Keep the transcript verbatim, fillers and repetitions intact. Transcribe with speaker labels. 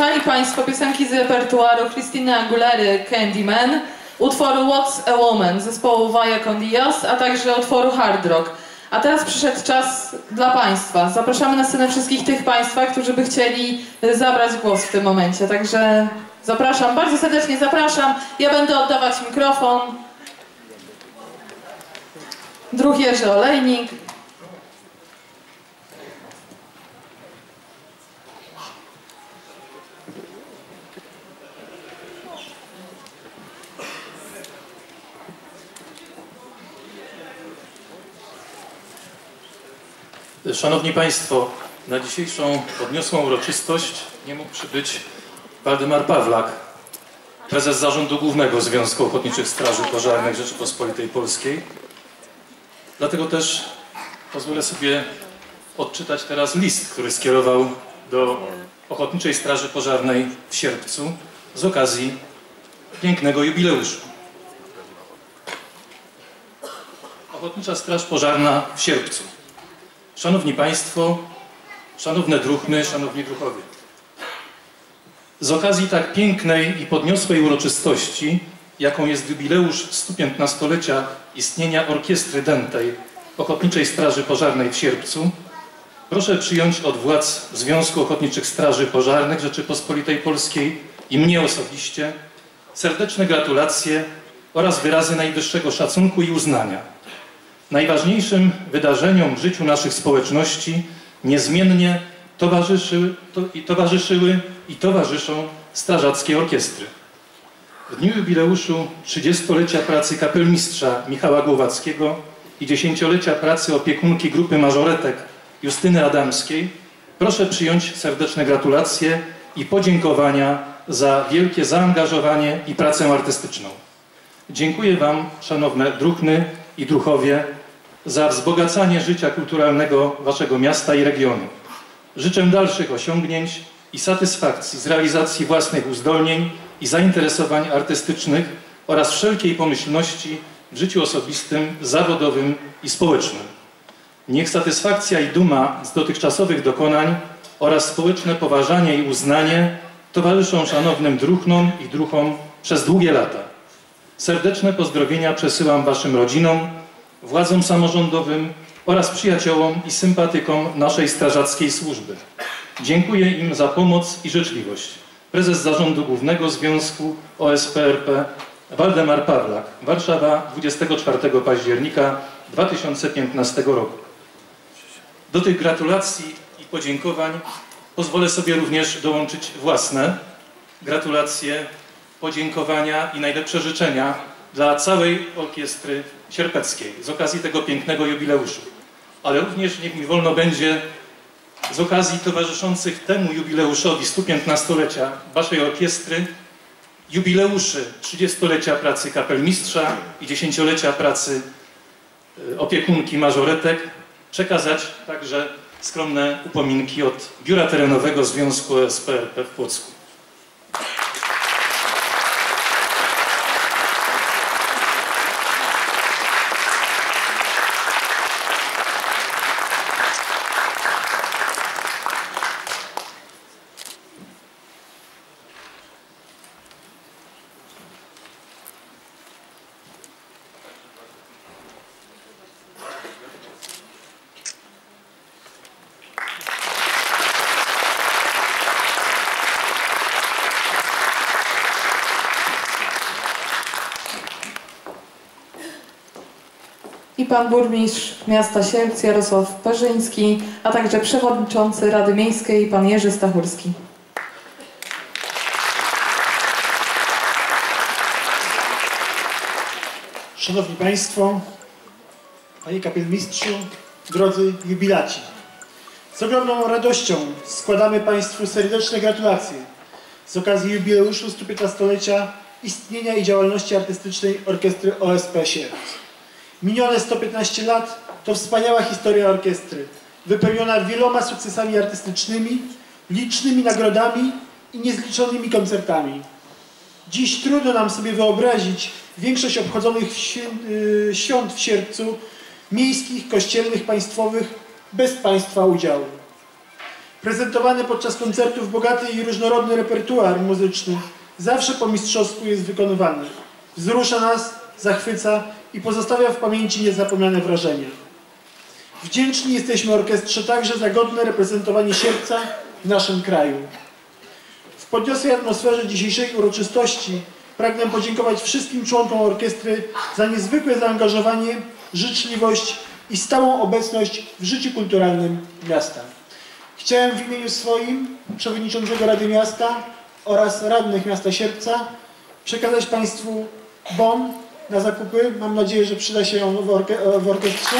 Speaker 1: Wysłuchali Państwo piosenki z repertuaru Christiny Aguilery Candyman, utworu What's a Woman zespołu Vaya con Dios, a także utworu Hard Rock. A teraz przyszedł czas dla Państwa. Zapraszamy na scenę wszystkich tych Państwa, którzy by chcieli zabrać głos w tym momencie. Także zapraszam, bardzo serdecznie zapraszam. Ja będę oddawać mikrofon. Druh Jerzy Olejnik.
Speaker 2: Szanowni Państwo, na dzisiejszą podniosłą uroczystość nie mógł przybyć Waldemar Pawlak, prezes Zarządu Głównego Związku Ochotniczych Straży Pożarnych Rzeczypospolitej Polskiej. Dlatego też pozwolę sobie odczytać teraz list, który skierował do Ochotniczej Straży Pożarnej w Sierpcu z okazji pięknego jubileuszu. Ochotnicza Straż Pożarna w Sierpcu. Szanowni Państwo, szanowne druhny, szanowni druhowie. Z okazji tak pięknej i podniosłej uroczystości, jaką jest jubileusz stu piętnastolecia istnienia Orkiestry Dętej Ochotniczej Straży Pożarnej w Sierpcu, proszę przyjąć od władz Związku Ochotniczych Straży Pożarnych Rzeczypospolitej Polskiej i mnie osobiście serdeczne gratulacje oraz wyrazy najwyższego szacunku i uznania. Najważniejszym wydarzeniom w życiu naszych społeczności niezmiennie towarzyszyły, to, i towarzyszyły i towarzyszą strażackie orkiestry. W dniu jubileuszu trzydziestolecia pracy kapelmistrza Michała Głowackiego i dziesięciolecia pracy opiekunki grupy mażoretek Justyny Adamskiej proszę przyjąć serdeczne gratulacje i podziękowania za wielkie zaangażowanie i pracę artystyczną. Dziękuję Wam, szanowne druhny i druhowie, za wzbogacanie życia kulturalnego Waszego miasta i regionu. Życzę dalszych osiągnięć i satysfakcji z realizacji własnych uzdolnień i zainteresowań artystycznych oraz wszelkiej pomyślności w życiu osobistym, zawodowym i społecznym. Niech satysfakcja i duma z dotychczasowych dokonań oraz społeczne poważanie i uznanie towarzyszą szanownym druhnom i druhom przez długie lata. Serdeczne pozdrowienia przesyłam Waszym rodzinom, władzom samorządowym oraz przyjaciołom i sympatykom naszej strażackiej służby. Dziękuję im za pomoc i życzliwość. Prezes Zarządu Głównego Związku O S P R P Waldemar Pawlak, Warszawa, dwudziestego czwartego października dwa tysiące piętnastego roku. Do tych gratulacji i podziękowań pozwolę sobie również dołączyć własne gratulacje, podziękowania i najlepsze życzenia dla całej orkiestry sierpeckiej z okazji tego pięknego jubileuszu. Ale również niech mi wolno będzie z okazji towarzyszących temu jubileuszowi stu piętnastolecia Waszej orkiestry, jubileuszy trzydziestolecia pracy kapelmistrza i dziesięciolecia pracy opiekunki mażoretek przekazać także skromne upominki od Biura Terenowego Związku O S P R P w Płocku.
Speaker 1: I pan burmistrz miasta Sierpc Jarosław Perzyński, a także przewodniczący Rady Miejskiej pan Jerzy Stachurski.
Speaker 3: Szanowni Państwo, Panie Kapelmistrzu, drodzy jubilaci, z ogromną radością składamy Państwu serdeczne gratulacje z okazji jubileuszu stu piętnastolecia istnienia i działalności artystycznej Orkiestry O S P Sierpc. Minione sto piętnaście lat to wspaniała historia orkiestry, wypełniona wieloma sukcesami artystycznymi, licznymi nagrodami i niezliczonymi koncertami. Dziś trudno nam sobie wyobrazić większość obchodzonych świąt w Sierpcu, miejskich, kościelnych, państwowych, bez Państwa udziału. Prezentowany podczas koncertów bogaty i różnorodny repertuar muzyczny zawsze po mistrzowsku jest wykonywany. Wzrusza nas, zachwyca i pozostawia w pamięci niezapomniane wrażenia. Wdzięczni jesteśmy orkiestrze także za godne reprezentowanie Sierpca w naszym kraju. W podniosłej atmosferze dzisiejszej uroczystości pragnę podziękować wszystkim członkom orkiestry za niezwykłe zaangażowanie, życzliwość i stałą obecność w życiu kulturalnym miasta. Chciałem w imieniu swoim, przewodniczącego Rady Miasta oraz radnych miasta Sierpca przekazać Państwu bon na zakupy. Mam nadzieję, że przyda się on w, orke w orkiestrze.